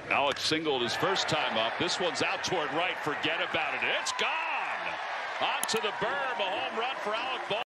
Alec singled his first time up. This one's out toward right. Forget about it. It's gone. Onto the berm. A home run for Alec Bohm.